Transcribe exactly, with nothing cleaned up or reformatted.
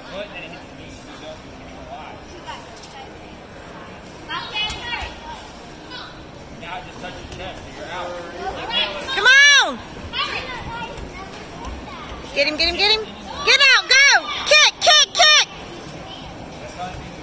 foot and then it hits the knee. So you don't lie. Now just touch your chest, so you're out. Come on! Get him, get him, get him! Get out, go! Kick, kick, kick! That's not